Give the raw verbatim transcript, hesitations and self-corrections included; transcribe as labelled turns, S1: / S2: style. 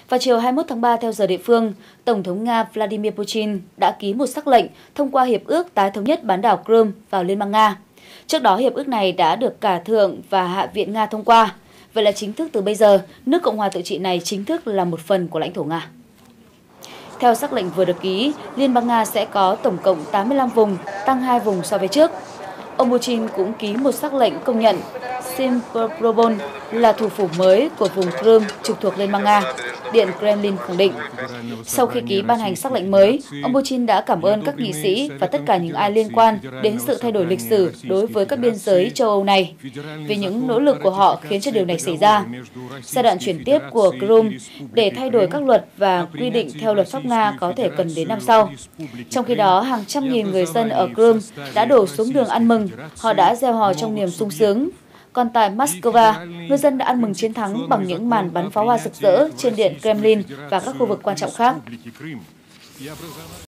S1: Vào chiều hai mươi mốt tháng ba theo giờ địa phương, Tổng thống Nga Vladimir Putin đã ký một sắc lệnh thông qua Hiệp ước tái thống nhất bán đảo Crimea vào Liên bang Nga. Trước đó, hiệp ước này đã được cả Thượng và Hạ viện Nga thông qua. Vậy là chính thức từ bây giờ, nước Cộng hòa tự trị này chính thức là một phần của lãnh thổ Nga. Theo sắc lệnh vừa được ký, Liên bang Nga sẽ có tổng cộng tám mươi lăm vùng, tăng hai vùng so với trước. Ông Putin cũng ký một sắc lệnh công nhận Simferopol là thủ phủ mới của vùng Crimea trực thuộc Liên bang Nga, Điện Kremlin khẳng định. Sau khi ký ban hành sắc lệnh mới, ông Putin đã cảm ơn các nghị sĩ và tất cả những ai liên quan đến sự thay đổi lịch sử đối với các biên giới châu Âu này, vì những nỗ lực của họ khiến cho điều này xảy ra. Giai đoạn chuyển tiếp của Crimea để thay đổi các luật và quy định theo luật pháp Nga có thể cần đến năm sau. Trong khi đó, hàng trăm nghìn người dân ở Crimea đã đổ xuống đường ăn mừng, họ đã reo hò trong niềm sung sướng. Còn tại Moscow, người dân đã ăn mừng chiến thắng bằng những màn bắn pháo hoa rực rỡ trên Điện Kremlin và các khu vực quan trọng khác.